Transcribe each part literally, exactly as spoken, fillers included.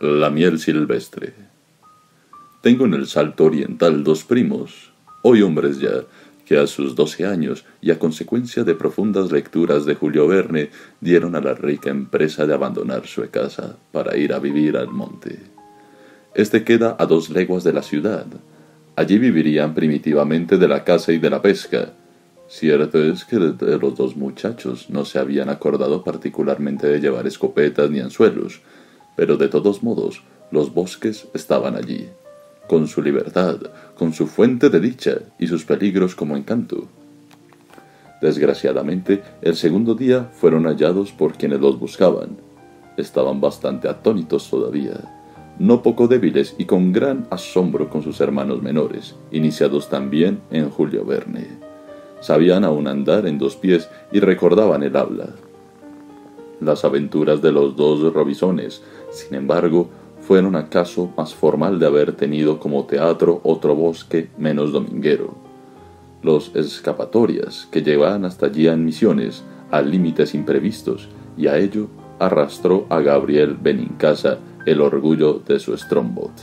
La miel silvestre. Tengo en el Salto Oriental dos primos, hoy hombres ya, que a sus doce años, y a consecuencia de profundas lecturas de Julio Verne, dieron a la rica empresa de abandonar su casa para ir a vivir al monte. Este queda a dos leguas de la ciudad. Allí vivirían primitivamente de la caza y de la pesca. Cierto es que de los dos muchachos no se habían acordado particularmente de llevar escopetas ni anzuelos, pero de todos modos los bosques estaban allí, con su libertad, con su fuente de dicha y sus peligros como encanto. Desgraciadamente, el segundo día fueron hallados por quienes los buscaban. Estaban bastante atónitos todavía, no poco débiles y con gran asombro con sus hermanos menores, iniciados también en Julio Verne. Sabían aún andar en dos pies y recordaban el habla. Las aventuras de los dos Robisones, sin embargo, fueron acaso más formal de haber tenido como teatro otro bosque menos dominguero. Los escapatorias que llevaban hasta allí en misiones, a límites imprevistos, y a ello arrastró a Gabriel Benincasa el orgullo de su Stromberg.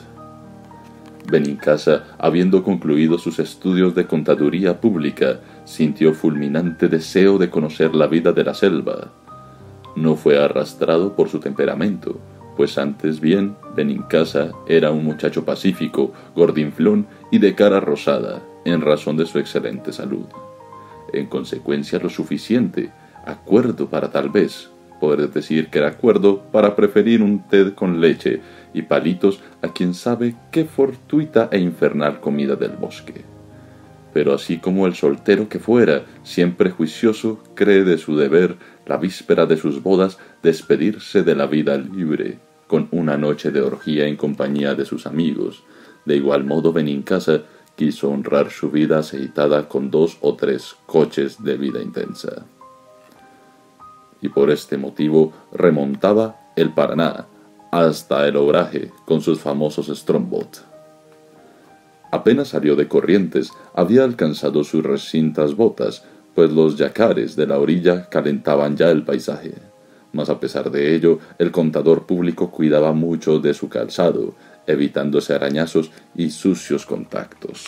Benincasa, habiendo concluido sus estudios de contaduría pública, sintió fulminante deseo de conocer la vida de la selva. No fue arrastrado por su temperamento, pues antes bien Benincasa era un muchacho pacífico, gordinflón y de cara rosada, en razón de su excelente salud. En consecuencia lo suficiente, acuerdo para tal vez, poder decir que era acuerdo para preferir un té con leche y palitos a quien sabe qué fortuita e infernal comida del bosque. Pero así como el soltero que fuera, siempre juicioso, cree de su deber, la víspera de sus bodas, despedirse de la vida libre, con una noche de orgía en compañía de sus amigos. De igual modo Benincasa quiso honrar su vida aceitada con dos o tres coches de vida intensa. Y por este motivo remontaba el Paraná hasta el Obraje con sus famosos Stromberg. Apenas salió de Corrientes, había alcanzado sus recintas botas, pues los yacares de la orilla calentaban ya el paisaje. Mas a pesar de ello, el contador público cuidaba mucho de su calzado, evitándose arañazos y sucios contactos.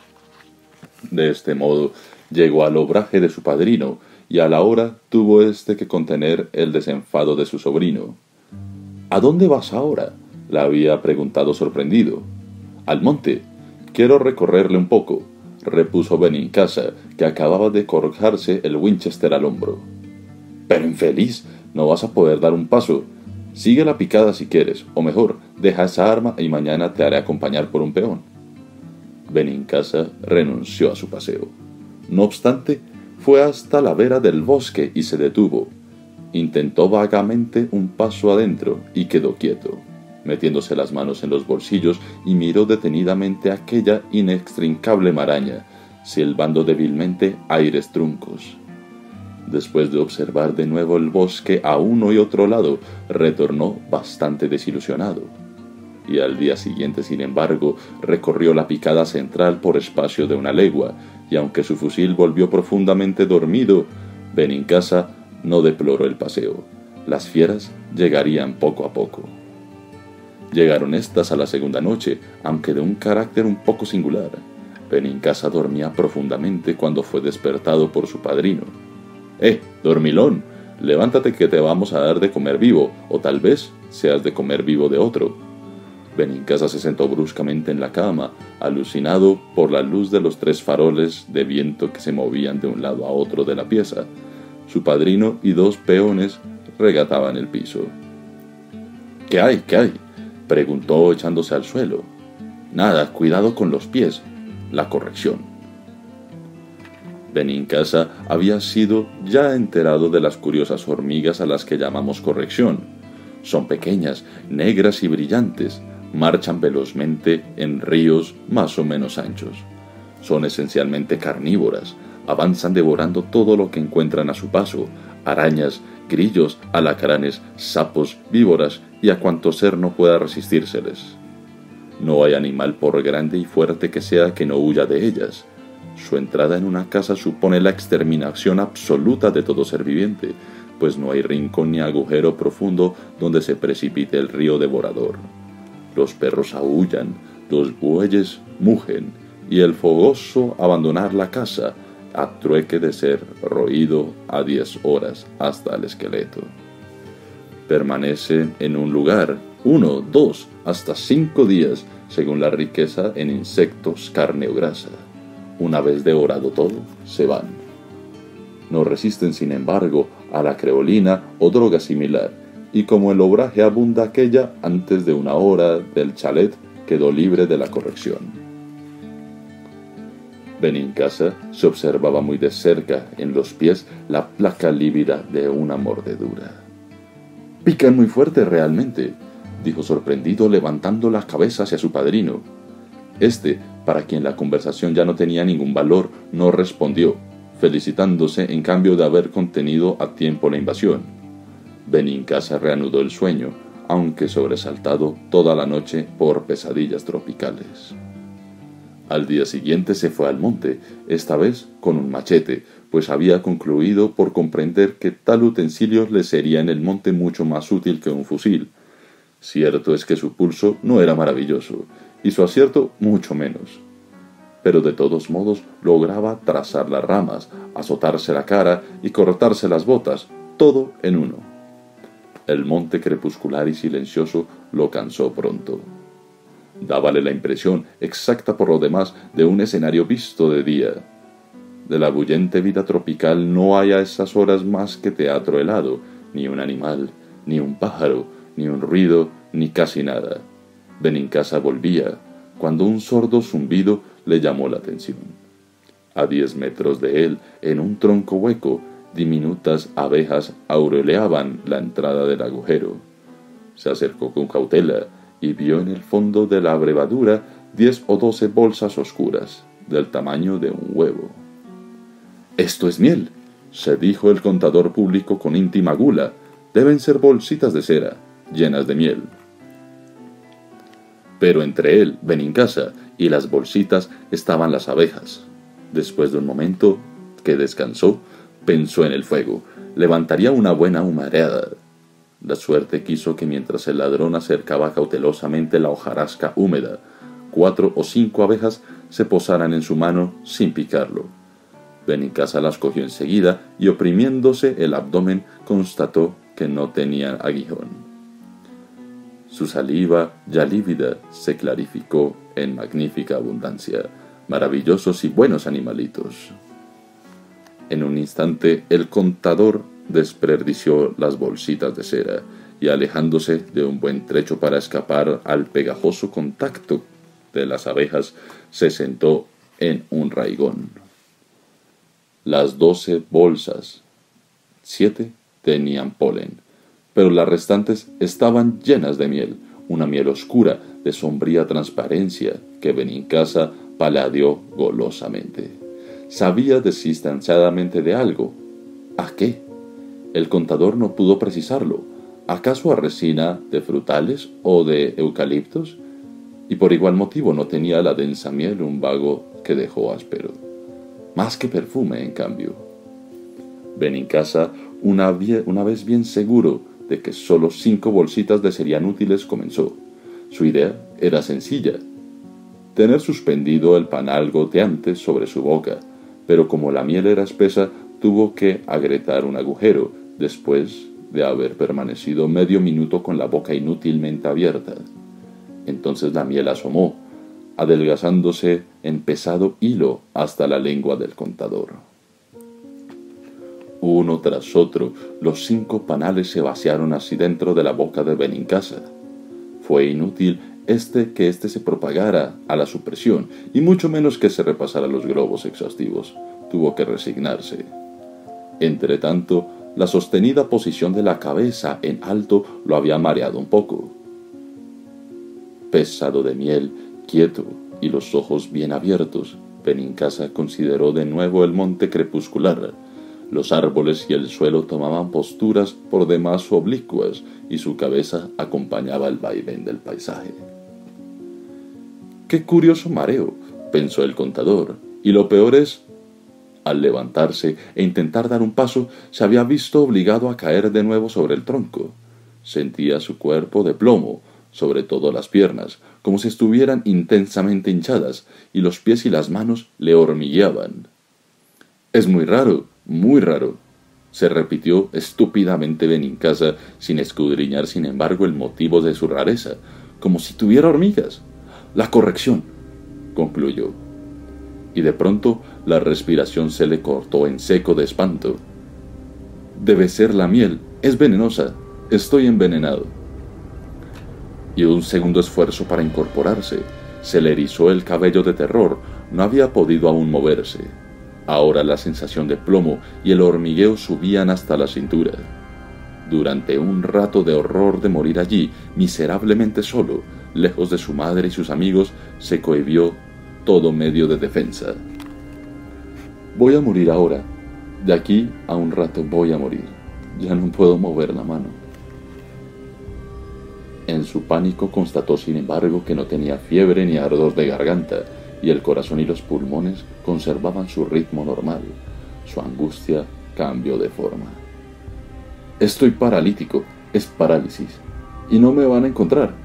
De este modo, llegó al obraje de su padrino, y a la hora tuvo éste que contener el desenfado de su sobrino. —¿A dónde vas ahora? —le había preguntado sorprendido. —Al monte. Quiero recorrerle un poco —repuso Benincasa, que acababa de colgarse el Winchester al hombro. —Pero infeliz, no vas a poder dar un paso. Sigue la picada si quieres, o mejor, deja esa arma y mañana te haré acompañar por un peón. Benincasa renunció a su paseo. No obstante, fue hasta la vera del bosque y se detuvo. Intentó vagamente un paso adentro y quedó quieto, metiéndose las manos en los bolsillos, y miró detenidamente aquella inextricable maraña, silbando débilmente aires truncos. Después de observar de nuevo el bosque a uno y otro lado, retornó bastante desilusionado. Y al día siguiente, sin embargo, recorrió la picada central por espacio de una legua, y aunque su fusil volvió profundamente dormido, Benincasa no deploró el paseo. Las fieras llegarían poco a poco. Llegaron éstas a la segunda noche, aunque de un carácter un poco singular. Benincasa dormía profundamente cuando fue despertado por su padrino. —¡Eh, dormilón! Levántate que te vamos a dar de comer vivo, o tal vez seas de comer vivo de otro. Benincasa se sentó bruscamente en la cama, alucinado por la luz de los tres faroles de viento que se movían de un lado a otro de la pieza. Su padrino y dos peones regataban el piso. —¿Qué hay? ¿Qué hay? —preguntó echándose al suelo. —Nada, cuidado con los pies. La corrección. Benincasa había sido ya enterado de las curiosas hormigas a las que llamamos corrección. Son pequeñas, negras y brillantes, marchan velozmente en ríos más o menos anchos. Son esencialmente carnívoras, avanzan devorando todo lo que encuentran a su paso, arañas, grillos, alacranes, sapos, víboras y a cuanto ser no pueda resistírseles. No hay animal por grande y fuerte que sea que no huya de ellas. Su entrada en una casa supone la exterminación absoluta de todo ser viviente, pues no hay rincón ni agujero profundo donde se precipite el río devorador. Los perros aúllan, los bueyes mugen, y el fogoso abandonar la casa a trueque de ser roído a diez horas hasta el esqueleto. Permanecen en un lugar, uno, dos, hasta cinco días, según la riqueza en insectos, carne o grasa. Una vez devorado todo, se van. No resisten, sin embargo, a la creolina o droga similar, y como el obraje abunda aquella, antes de una hora del chalet quedó libre de la corrección. Benincasa se observaba muy de cerca en los pies la placa lívida de una mordedura. «Pican muy fuerte realmente», dijo sorprendido levantando la cabeza hacia su padrino. Este, para quien la conversación ya no tenía ningún valor, no respondió, felicitándose en cambio de haber contenido a tiempo la invasión. Benincasa reanudó el sueño, aunque sobresaltado toda la noche por pesadillas tropicales. Al día siguiente se fue al monte, esta vez con un machete, pues había concluido por comprender que tal utensilio le sería en el monte mucho más útil que un fusil. Cierto es que su pulso no era maravilloso, y su acierto mucho menos. Pero de todos modos lograba trazar las ramas, azotarse la cara y cortarse las botas, todo en uno. El monte crepuscular y silencioso lo cansó pronto. Dábale la impresión, exacta por lo demás, de un escenario visto de día. De la bullente vida tropical no hay a esas horas más que teatro helado, ni un animal, ni un pájaro, ni un ruido, ni casi nada. Benincasa volvía, cuando un sordo zumbido le llamó la atención. A diez metros de él, en un tronco hueco, diminutas abejas aureoleaban la entrada del agujero. Se acercó con cautela y vio en el fondo de la abrevadura diez o doce bolsas oscuras, del tamaño de un huevo. «Esto es miel», se dijo el contador público con íntima gula. «Deben ser bolsitas de cera, llenas de miel». Pero entre él, Benincasa, y las bolsitas estaban las abejas. Después de un momento que descansó, pensó en el fuego. Levantaría una buena humareada. La suerte quiso que mientras el ladrón acercaba cautelosamente la hojarasca húmeda, cuatro o cinco abejas se posaran en su mano sin picarlo. Benincasa las cogió enseguida y, oprimiéndose el abdomen, constató que no tenían aguijón. Su saliva, ya lívida, se clarificó en magnífica abundancia. Maravillosos y buenos animalitos. En un instante el contador desperdició las bolsitas de cera y, alejándose de un buen trecho para escapar al pegajoso contacto de las abejas, se sentó en un raigón. Las doce bolsas, siete tenían polen, pero las restantes estaban llenas de miel, una miel oscura de sombría transparencia que Benincasa paladeó golosamente. Sabía distanciadamente de algo. ¿A qué? El contador no pudo precisarlo. ¿Acaso a resina de frutales o de eucaliptos? Y por igual motivo no tenía la densa miel un vago que dejó áspero. Más que perfume, en cambio. Benincasa, una, una vez bien seguro de que solo cinco bolsitas le serían útiles, comenzó. Su idea era sencilla: tener suspendido el panal goteante sobre su boca, pero como la miel era espesa, tuvo que agrietar un agujero, después de haber permanecido medio minuto con la boca inútilmente abierta. Entonces la miel asomó, adelgazándose en pesado hilo hasta la lengua del contador. Uno tras otro, los cinco panales se vaciaron así dentro de la boca de Benincasa. Fue inútil este que éste se propagara a la supresión, y mucho menos que se repasara los globos exhaustivos. Tuvo que resignarse. Entretanto, la sostenida posición de la cabeza en alto lo había mareado un poco. Pesado de miel, quieto y los ojos bien abiertos, Benincasa consideró de nuevo el monte crepuscular. Los árboles y el suelo tomaban posturas por demás oblicuas y su cabeza acompañaba el vaivén del paisaje. «Qué curioso mareo», pensó el contador, y lo peor es, al levantarse e intentar dar un paso, se había visto obligado a caer de nuevo sobre el tronco. Sentía su cuerpo de plomo, sobre todo las piernas, como si estuvieran intensamente hinchadas, y los pies y las manos le hormigueaban. «Es muy raro, muy raro», se repitió estúpidamente Benincasa, sin escudriñar sin embargo el motivo de su rareza, como si tuviera hormigas. «La corrección», concluyó. Y de pronto la respiración se le cortó en seco de espanto. «Debe ser la miel, es venenosa, estoy envenenado». Y un segundo esfuerzo para incorporarse. Se le erizó el cabello de terror, no había podido aún moverse. Ahora la sensación de plomo y el hormigueo subían hasta la cintura. Durante un rato de horror de morir allí, miserablemente solo, lejos de su madre y sus amigos, se cohibió todo medio de defensa. «Voy a morir ahora. De aquí a un rato voy a morir. Ya no puedo mover la mano». En su pánico constató sin embargo que no tenía fiebre ni ardor de garganta, y el corazón y los pulmones conservaban su ritmo normal. Su angustia cambió de forma. «Estoy paralítico, es parálisis, y no me van a encontrar».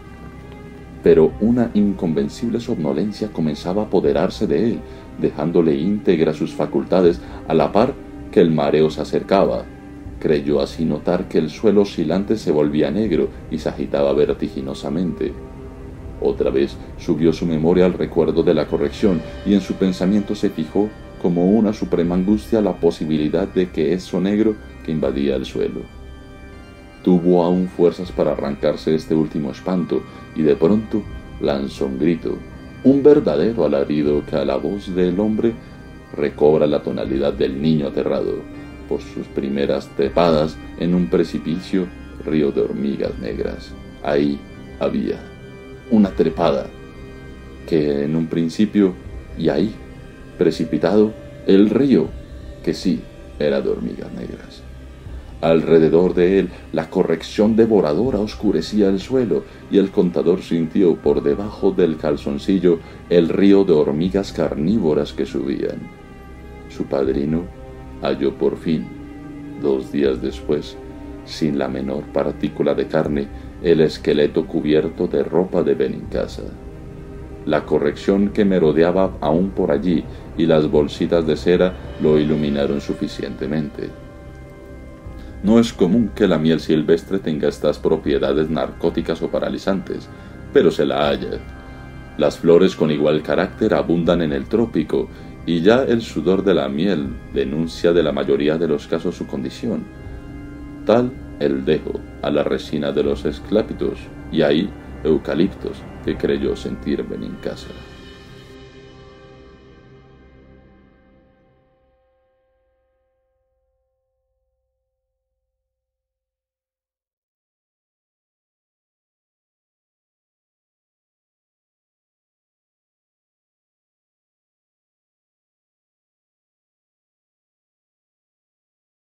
Pero una inconvencible somnolencia comenzaba a apoderarse de él, dejándole íntegras sus facultades a la par que el mareo se acercaba. Creyó así notar que el suelo oscilante se volvía negro y se agitaba vertiginosamente. Otra vez subió su memoria al recuerdo de la corrección, y en su pensamiento se fijó como una suprema angustia la posibilidad de que eso negro que invadía el suelo. Tuvo aún fuerzas para arrancarse este último espanto, y de pronto lanzó un grito, un verdadero alarido que a la voz del hombre recobra la tonalidad del niño aterrado por sus primeras trepadas en un precipicio río de hormigas negras. Ahí había una trepada, que en un principio, y ahí, precipitado, el río, que sí era de hormigas negras. Alrededor de él, la corrección devoradora oscurecía el suelo, y el contador sintió por debajo del calzoncillo el río de hormigas carnívoras que subían. Su padrino halló por fin, dos días después, sin la menor partícula de carne, el esqueleto cubierto de ropa de Benincasa. La corrección que merodeaba aún por allí y las bolsitas de cera lo iluminaron suficientemente. No es común que la miel silvestre tenga estas propiedades narcóticas o paralizantes, pero se la halla. Las flores con igual carácter abundan en el trópico, y ya el sudor de la miel denuncia de la mayoría de los casos su condición. Tal el dejo a la resina de los esclápitos, y ahí eucaliptos que creyó sentir Benincasa.